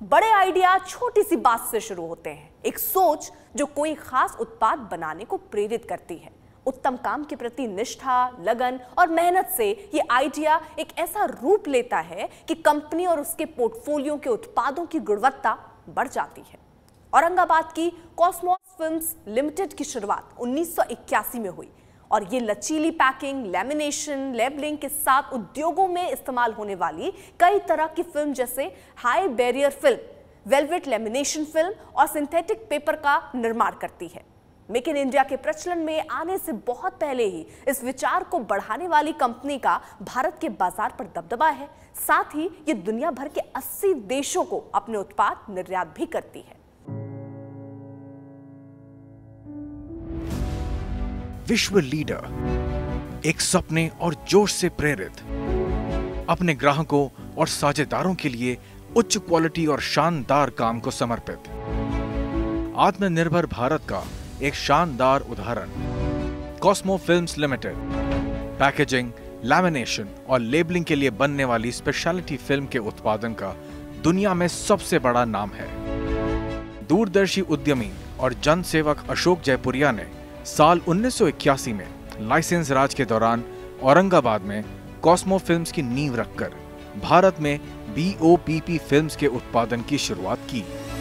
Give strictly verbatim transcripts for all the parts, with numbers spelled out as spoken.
बड़े आइडिया छोटी सी बात से शुरू होते हैं, एक सोच जो कोई खास उत्पाद बनाने को प्रेरित करती है। उत्तम काम के प्रति निष्ठा, लगन और मेहनत से ये आइडिया एक ऐसा रूप लेता है कि कंपनी और उसके पोर्टफोलियो के उत्पादों की गुणवत्ता बढ़ जाती है। औरंगाबाद की कॉस्मोस फिल्म्स लिमिटेड की शुरुआत उन्नीस सौ इक्यासी में हुई और ये लचीली पैकिंग, लैमिनेशन, लेबलिंग के साथ उद्योगों में इस्तेमाल होने वाली कई तरह की फिल्म जैसे high barrier film, velvet lamination film और सिंथेटिक पेपर का निर्माण करती है। मेक इन इंडिया के प्रचलन में आने से बहुत पहले ही इस विचार को बढ़ाने वाली कंपनी का भारत के बाजार पर दबदबा है। साथ ही ये दुनिया भर के अस्सी देशों को अपने उत्पाद निर्यात भी करती है। विश्व लीडर, एक सपने और जोश से प्रेरित, अपने ग्राहकों और साझेदारों के लिए उच्च क्वालिटी और शानदार काम को समर्पित, आत्मनिर्भर भारत का एक शानदार उदाहरण। Cosmo films limited packaging, lamination और लेबलिंग के लिए बनने वाली स्पेशलिटी फिल्म के उत्पादन का दुनिया में सबसे बड़ा नाम है। दूरदर्शी उद्यमी और जनसेवक अशोक जयपुरिया ने साल उन्नीस सौ इक्यासी में लाइसेंस राज के दौरान औरंगाबाद में कॉस्मो फिल्म्स की नींव रखकर भारत में B O P P films के उत्पादन की शुरुआत की।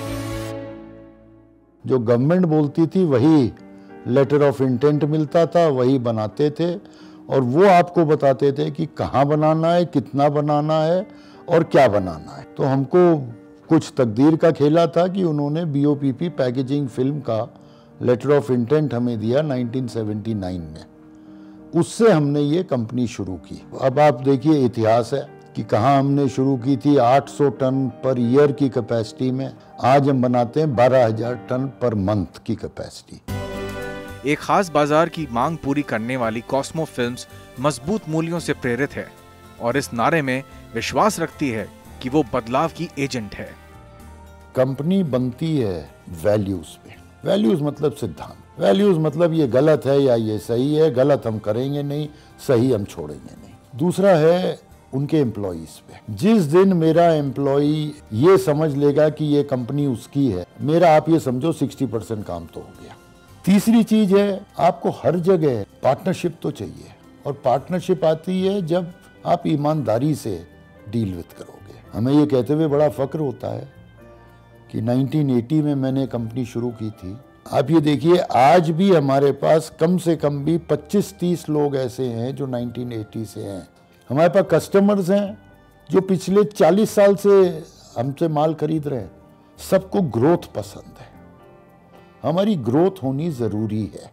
जो गवर्नमेंट बोलती थी वही लेटर ऑफ इंटेंट मिलता था, वही बनाते थे और वो आपको बताते थे कि कहाँ बनाना है, कितना बनाना है और क्या बनाना है। तो हमको कुछ तकदीर का खेला था कि उन्होंने B O P P packaging film का लेटर ऑफ इंटेंट हमें दिया उन्नीस सौ उन्यासी में। उससे हमने ये कंपनी शुरू की। अब आप देखिए इतिहास है कि कहाँ हमने शुरू की थी आठ सौ टन पर ईयर की कैपेसिटी में, आज हम बनाते हैं बारह हज़ार टन पर मंथ की कैपेसिटी। एक खास बाजार की मांग पूरी करने वाली कॉस्मो फिल्म्स मजबूत मूल्यों से प्रेरित है और इस नारे में विश्वास रखती है कि वो बदलाव की एजेंट है। कंपनी बनती है वैल्यूज पे। वैल्यूज मतलब सिद्धांत। वैल्यूज मतलब ये गलत है या ये सही है, गलत हम करेंगे नहीं, सही हम छोड़ेंगे नहीं। दूसरा है उनके एम्प्लॉइज पे। जिस दिन मेरा एम्प्लॉई ये समझ लेगा कि ये कंपनी उसकी है, मेरा आप ये समझो साठ परसेंट काम तो हो गया। तीसरी चीज है आपको हर जगह पार्टनरशिप तो चाहिए और पार्टनरशिप आती है जब आप ईमानदारी से डील विद करोगे। हमें ये कहते हुए बड़ा फक्र होता है कि उन्नीस सौ अस्सी में मैंने कंपनी शुरू की थी। आप ये देखिए आज भी हमारे पास कम से कम भी पच्चीस तीस लोग ऐसे हैं जो उन्नीस सौ अस्सी से हैं। हमारे पास कस्टमर्स हैं जो पिछले चालीस साल से हमसे माल खरीद रहे हैं। सबको ग्रोथ पसंद है, हमारी ग्रोथ होनी जरूरी है।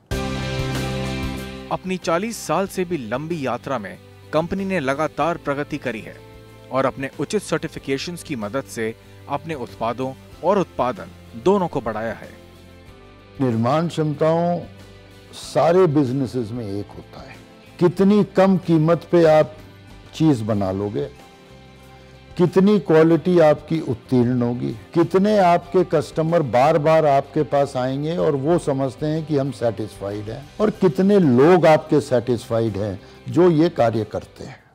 अपनी चालीस साल से भी लंबी यात्रा में कंपनी ने लगातार प्रगति करी है और अपने उचित सर्टिफिकेशंस की मदद से अपने उत्पादों और उत्पादन दोनों को बढ़ाया है। निर्माण क्षमताओं सारे बिजनेसेस में एक होता है। कितनी कम कीमत पे आप चीज बना लोगे, कितनी क्वालिटी आपकी उत्तीर्ण होगी, कितने आपके कस्टमर बार बार आपके पास आएंगे और वो समझते हैं कि हम सेटिस्फाइड हैं, और कितने लोग आपके सेटिस्फाइड हैं जो ये कार्य करते हैं।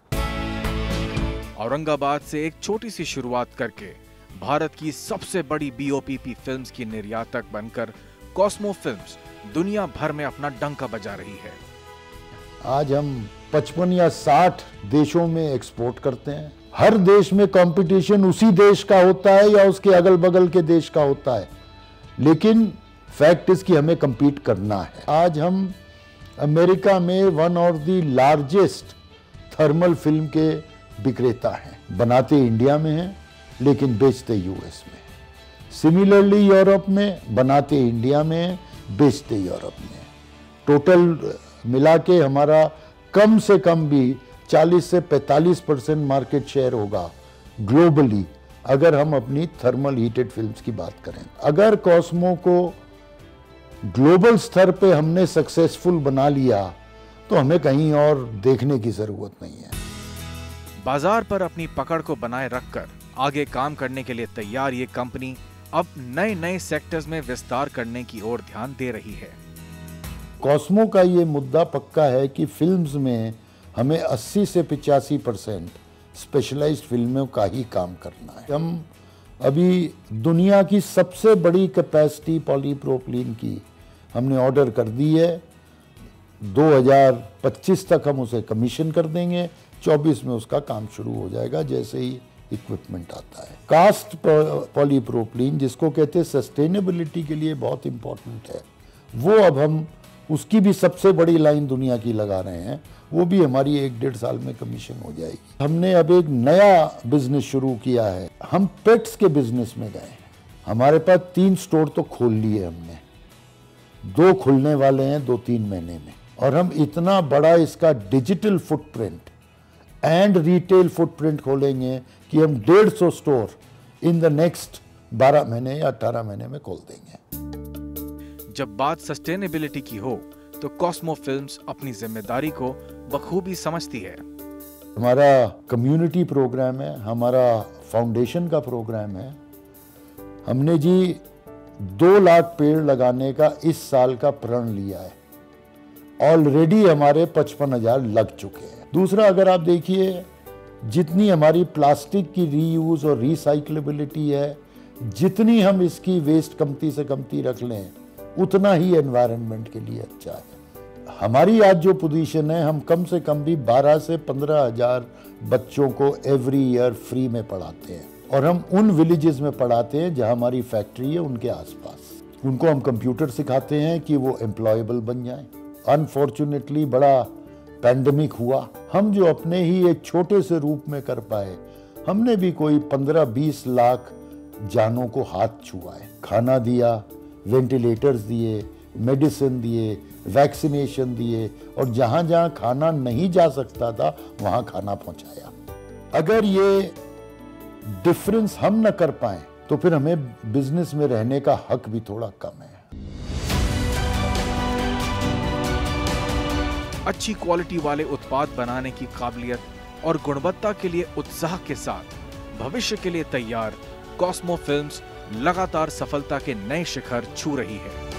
औरंगाबाद से एक छोटी सी शुरुआत करके भारत की सबसे बड़ी B O P P films की निर्यातक बनकर कॉस्मो फिल्म्स दुनिया भर में अपना डंका बजा रही है। आज हम पचपन या साठ देशों में एक्सपोर्ट करते हैं। हर देश में कंपटीशन उसी देश का होता है या उसके अगल बगल के देश का होता है, लेकिन फैक्ट इज कि हमें compete करना है। आज हम अमेरिका में one of the largest thermal film के विक्रेता हैं। बनाते इंडिया में हैं लेकिन बेचते यूएस में। सिमिलरली यूरोप में बनाते इंडिया में, बेचते यूरोप में। टोटल मिला के हमारा कम से कम भी चालीस से पैंतालीस परसेंट मार्केट शेयर होगा ग्लोबली, अगर हम अपनी थर्मल हीटेड फिल्म्स की बात करें। अगर कॉस्मो को ग्लोबल स्तर पे हमने सक्सेसफुल बना लिया तो हमें कहीं और देखने की जरूरत नहीं है। बाजार पर अपनी पकड़ को बनाए रखकर आगे काम करने के लिए तैयार ये कंपनी अब नए नए सेक्टर्स में विस्तार करने की ओर ध्यान दे रही है। कॉस्मो का ये मुद्दा पक्का है कि फिल्म्स में हमें अस्सी से पचासी परसेंट स्पेशलाइज्ड फिल्मों का ही काम करना है। हम अभी दुनिया की सबसे बड़ी कैपेसिटी पॉलीप्रोपिलीन की हमने ऑर्डर कर दी है। दो हज़ार पच्चीस तक हम उसे कमीशन कर देंगे, चौबीस में उसका काम शुरू हो जाएगा जैसे ही इक्विपमेंट आता है। कास्ट पॉलीप्रोपिलीन जिसको कहते हैं सस्टेनेबिलिटी के लिए बहुत इंपॉर्टेंट है, वो अब हम उसकी भी सबसे बड़ी लाइन दुनिया की लगा रहे हैं, वो भी हमारी एक डेढ़ साल में कमीशन हो जाएगी। हमने अब एक नया बिजनेस शुरू किया है, हम पेट्स के बिजनेस में गए। हमारे पास तीन स्टोर तो खोल लिए हमने, दो खुलने वाले हैं दो तीन महीने में, और हम इतना बड़ा इसका digital footprint and retail footprint खोलेंगे कि हम डेढ़ सौ स्टोर इन द नेक्स्ट बारह महीने या अठारह महीने में खोल देंगे। जब बात सस्टेनेबिलिटी की हो तो कॉस्मो फिल्म्स अपनी जिम्मेदारी को बखूबी समझती है। हमारा कम्युनिटी प्रोग्राम है, हमारा फाउंडेशन का प्रोग्राम है। हमने जी दो लाख पेड़ लगाने का इस साल का प्रण लिया है, ऑलरेडी हमारे पचपन हजार लग चुके हैं। दूसरा, अगर आप देखिए जितनी हमारी प्लास्टिक की रीयूज और रिसाइक्लेबिलिटी है, जितनी हम इसकी वेस्ट कमती से कमती रख लें उतना ही एनवायरनमेंट के लिए अच्छा है। हमारी आज जो पोजीशन है, हम कम से कम भी बारह से पंद्रह हजार बच्चों को एवरी ईयर फ्री में पढ़ाते हैं, और हम उन विलेजेस में पढ़ाते हैं जहां हमारी फैक्ट्री है उनके आसपास। उनको हम कंप्यूटर सिखाते हैं कि वो एम्प्लॉयबल बन जाएं। अनफॉर्चुनेटली बड़ा पैंडेमिक हुआ, हम जो अपने ही एक छोटे से रूप में कर पाए, हमने भी कोई पंद्रह बीस लाख जानों को हाथ छुआ है, खाना दिया, वेंटिलेटर्स दिए, मेडिसिन दिए, वैक्सीनेशन दिए, और जहां जहां खाना नहीं जा सकता था वहां खाना पहुंचाया। अगर ये डिफरेंस हम न कर पाए तो फिर हमें बिजनेस में रहने का हक भी थोड़ा कम है। अच्छी क्वालिटी वाले उत्पाद बनाने की काबिलियत और गुणवत्ता के लिए उत्साह के साथ भविष्य के लिए तैयार कॉस्मो फिल्म्स लगातार सफलता के नए शिखर छू रही है।